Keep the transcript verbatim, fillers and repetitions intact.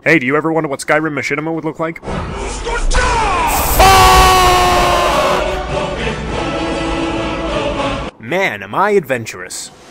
Hey, do you ever wonder what Skyrim Machinima would look like? Man, am I adventurous.